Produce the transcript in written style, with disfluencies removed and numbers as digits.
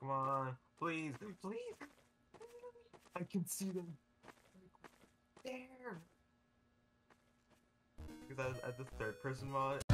Come on, please, please. I can see them. There. Because at this third person mod,